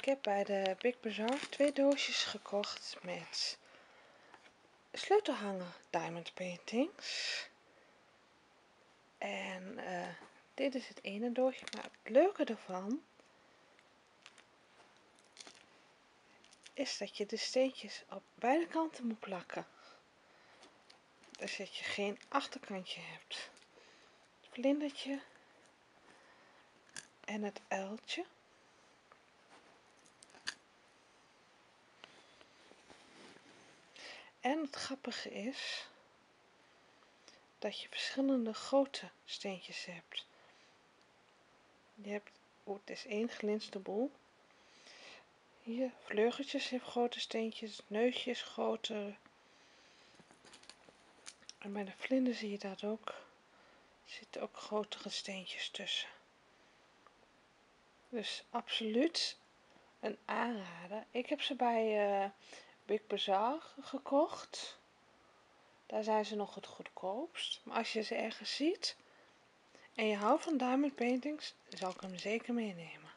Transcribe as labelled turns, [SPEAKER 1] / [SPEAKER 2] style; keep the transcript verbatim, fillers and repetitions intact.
[SPEAKER 1] heb bij de Big Bazaar twee doosjes gekocht met sleutelhanger diamond paintings. En uh, dit is het ene doosje, maar het leuke ervan is dat je de steentjes op beide kanten moet plakken. Dus dat je geen achterkantje hebt. Het vlindertje en het uiltje. En het grappige is dat je verschillende grote steentjes hebt. Je hebt, oh, het is één glinste bol. Hier, vleugeltjes heeft grote steentjes, neusje is groter. En bij de vlinder zie je dat ook. Er zitten ook grotere steentjes tussen. Dus absoluut een aanrader. Ik heb ze bij uh, Big Bazaar gekocht. Daar zijn ze nog het goedkoopst. Maar als je ze ergens ziet en je houdt van diamond paintings, zal ik hem zeker meenemen.